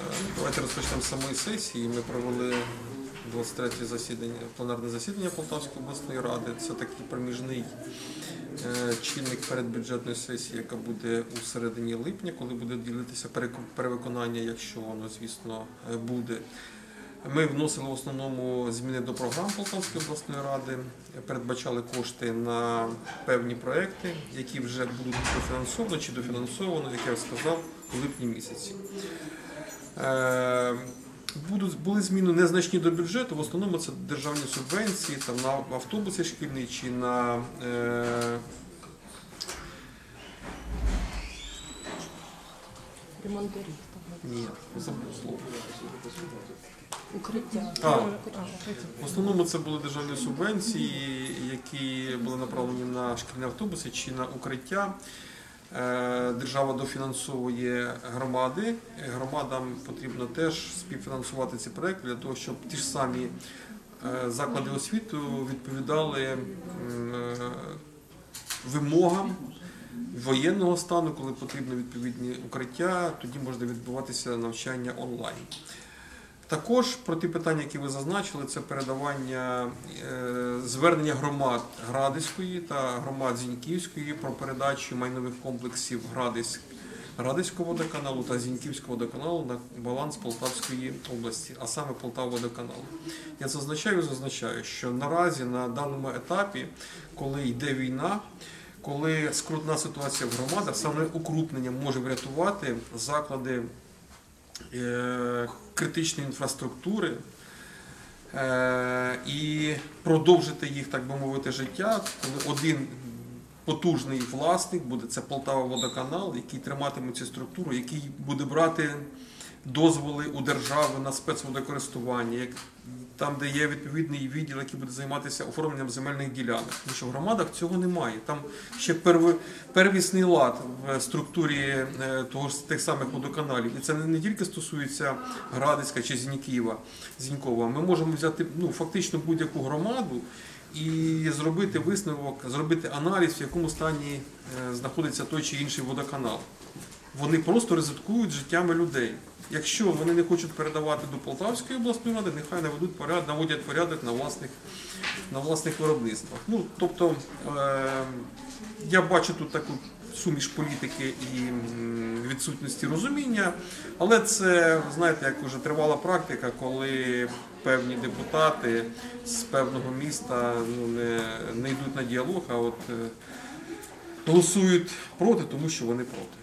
Давайте розпочнемо з самої сесії. Ми провели 23-те засідання, пленарне засідання Полтавської обласної ради. Це такий проміжний чинник передбюджетної сесії, яка буде у середині липня, коли буде ділитися перевиконання, якщо воно, звісно, буде. Ми вносили в основному зміни до програм Полтавської обласної ради, передбачали кошти на певні проекти, які вже будуть профінансовано чи дофінансовано, як я сказав, у липні місяці. Були зміни незначні до бюджету, в основному це державні субвенції там, на автобуси шкільні чи на ремонт доріг. Ні, забув слово. Укриття. В основному це були державні субвенції, які були направлені на шкільні автобуси чи на укриття. Держава дофінансовує громади. Громадам потрібно теж співфінансувати ці проекти для того, щоб ті ж самі заклади освіти відповідали вимогам воєнного стану, коли потрібно відповідні укриття, тоді може відбуватися навчання онлайн. Також про ті питання, які ви зазначили, це передавання звернення громад Градиської та громад Зіньківської про передачу майнових комплексів Градиського водоканалу та Зіньківського водоканалу на баланс Полтавської області, а саме Полтававодоканалу. Я зазначаю, що наразі на даному етапі, коли йде війна, коли скрутна ситуація в громадах, саме укрупнення може врятувати заклади критичної інфраструктури і продовжити їх, так би мовити, життя, коли один потужний власник буде, це Полтававодоканал, який триматиме цю структуру, який буде брати дозволи у держави на спецводокористування, там, де є відповідний відділ, який буде займатися оформленням земельних ділянок. Тому що в громадах цього немає. Там ще первісний лад в структурі тих самих водоканалів. І це не тільки стосується Градиська чи Зінькова. Ми можемо взяти фактично будь-яку громаду і зробити висновок, зробити аналіз, в якому стані знаходиться той чи інший водоканал. Вони просто ризикують життями людей. Якщо вони не хочуть передавати до Полтавської обласної ради, нехай наводять порядок на власних виробництвах. Тобто, я бачу тут таку суміш політики і відсутності розуміння, але це, знаєте, як вже тривала практика, коли певні депутати з певного міста не йдуть на діалог, а голосують проти, тому що вони проти.